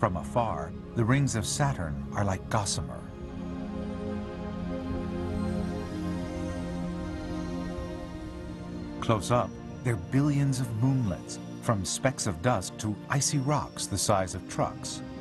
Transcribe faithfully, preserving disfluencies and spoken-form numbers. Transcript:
From afar, the rings of Saturn are like gossamer. Close up, they're billions of moonlets, from specks of dust to icy rocks the size of trucks.